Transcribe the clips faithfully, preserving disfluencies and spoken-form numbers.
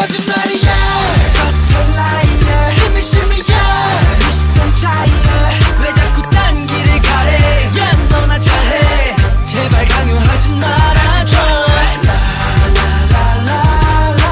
거짓말이야 Such a liar 힘이 심이야 네 시선 차이야 왜 자꾸 딴 길을 가래 야 너나 잘해 제발 강요하지 말아줘 라라라라라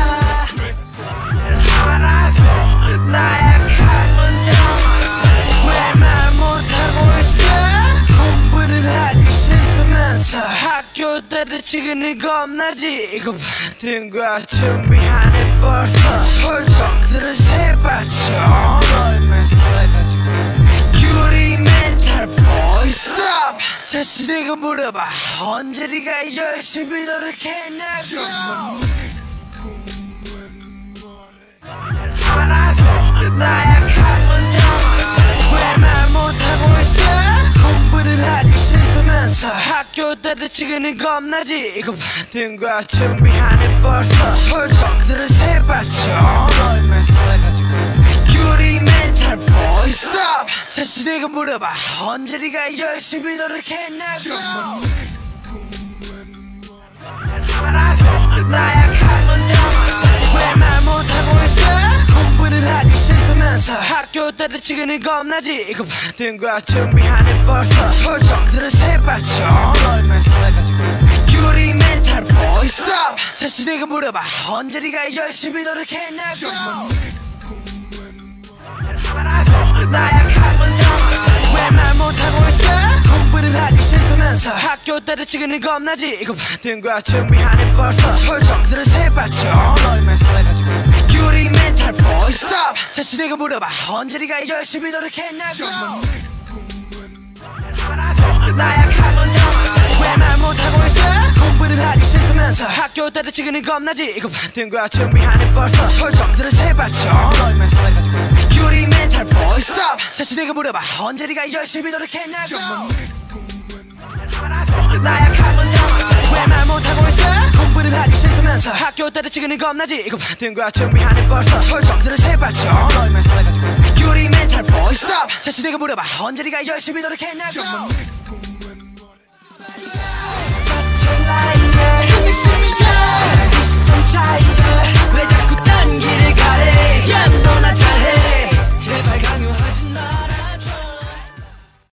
하라고 나약하면 왜 말 못하고 있어 공부를 하기 싫다면서 학교 때려치기는 겁나지 이거 받은 거야 준비하네 벌써 설정들은 제발 좀 얼마 설레가지고 유리 멘탈 보이 스톱 자신에게 물어봐 언제 네가 열심히 노력했냐고 하라고 나약하면 왜 말 못하고 있어 공부를 하기 싫다면서 학교 때려치기는 겁나지 이거 받은 거야 준비하네 벌써 설정들은 제발 좀 얼마 설레가지고 유리 멘탈 보이 스톱 자신에게 물어봐 언제 네가 열심히 노력했냐고 하라고 나약하면 왜 말 못하고 있어 공부를 하기 싫다면서 학교 때려치기는 겁나지 이거 받은 거야 준비하네 벌써 설정들은 제발 좀 얼마 설레가지고 유리 멘탈 보이 스톱 자신에게 물어봐 언제 네가 열심히 노력했냐고 하라고 나약하면 왜 말 못하고 있어 공부를 하기 싫다면서 학교 때려치기는 겁나지 이거 받은 거야 준비하네 벌써 설정들은 제발 좀 얼마 설레가지고 유리 멘탈 보이 스톱 자신에게 물어봐 언제 네가 열심히 노력했냐고 하라고 나약하면 왜 말 못하고 있어 공부를 하기 싫다면서 학교 때려치기는 겁나지 이거 받은 거야 준비하네 벌써 설정들은 제발 좀 얼마 설레가지고 유리 멘탈 보이 스톱 자신에게 물어봐 언제 네가 열심히 노력했냐고 하라고 나약하면 왜 말 못하고 있어 공부를 하기 싫다면서 학교 때려치기는 겁나지 이거 받은 거야 준비하네 벌써 설정들은 제발 좀 얼마 설레가지고 유리 멘탈 보이 스톱 자신에게 물어봐 언제 네가 열심히 노력했냐고 Such a liar